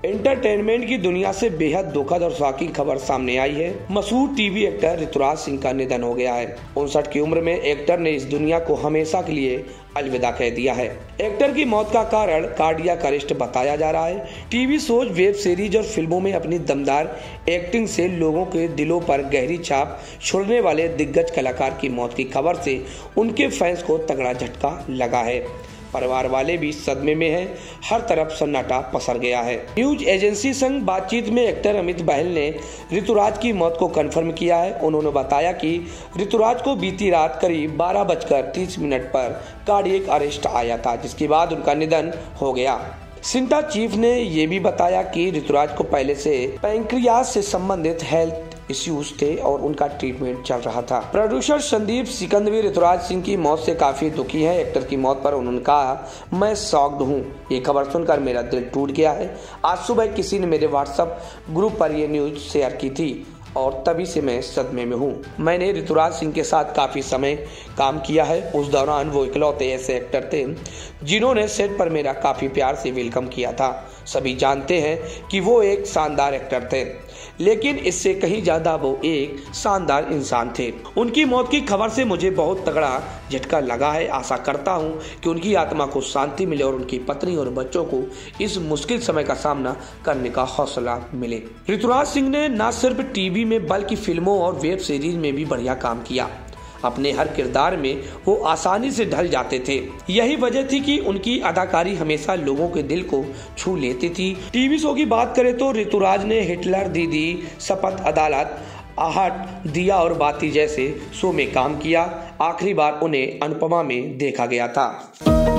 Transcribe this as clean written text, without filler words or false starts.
Entertainment की दुनिया से बेहद दुखद और शॉकिंग खबर सामने आई है। मशहूर टीवी एक्टर ऋतुराज सिंह का निधन हो गया है। 59 की उम्र में एक्टर ने इस दुनिया को हमेशा के लिए अलविदा कह दिया है। एक्टर की मौत का कारण कार्डियक अरेस्ट बताया जा रहा है। टीवी शोज, वेब सीरीज और फिल्मों में अपनी दमदार एक्टिंग से लोगों के दिलों पर गहरी छाप छोड़ने वाले दिग्गज कलाकार की मौत की खबर से उनके फैंस को तगड़ा झटका लगा है। परिवार वाले भी सदमे में हैं। हर तरफ सन्नाटा पसर गया है। न्यूज एजेंसी संग बातचीत में एक्टर अमित बहल ने ऋतुराज की मौत को कंफर्म किया है। उन्होंने बताया कि ऋतुराज को बीती रात करीब 12:30 पर कार्डियक अरेस्ट आया था, जिसके बाद उनका निधन हो गया। सिंटा चीफ ने ये भी बताया कि ऋतुराज को पहले से पैंक्रियास से संबंधित हेल्थ इश्यूज थे और उनका ट्रीटमेंट चल रहा था। प्रोड्यूसर संदीप सिकंदवी ऋतुराज सिंह की मौत से काफी दुखी है। एक्टर की मौत पर उन्होंने कहा, मैं शॉक्ड हूँ। ये खबर सुनकर मेरा दिल टूट गया है। आज सुबह किसी ने मेरे व्हाट्सएप ग्रुप पर ये न्यूज शेयर की थी और तभी से मैं सदमे में हूँ। मैंने ऋतुराज सिंह के साथ काफी समय काम किया है। उस दौरान वो इकलौते ऐसे एक्टर थे जिन्होंने सेट पर मेरा काफी प्यार से वेलकम किया था। सभी जानते हैं कि वो एक शानदार एक्टर थे, लेकिन इससे कहीं ज्यादा वो एक शानदार इंसान थे। उनकी मौत की खबर से मुझे बहुत तगड़ा झटका लगा है। आशा करता हूं कि उनकी आत्मा को शांति मिले और उनकी पत्नी और बच्चों को इस मुश्किल समय का सामना करने का हौसला मिले। ऋतुराज सिंह ने न सिर्फ टीवी में बल्कि फिल्मों और वेब सीरीज में भी बढ़िया काम किया। अपने हर किरदार में वो आसानी से ढल जाते थे। यही वजह थी कि उनकी अदाकारी हमेशा लोगों के दिल को छू लेती थी। टीवी शो की बात करें तो ऋतुराज ने हिटलर, दीदी, शपथ, अदालत, आहट, दिया और बाती जैसे शो में काम किया। आखिरी बार उन्हें अनुपमा में देखा गया था।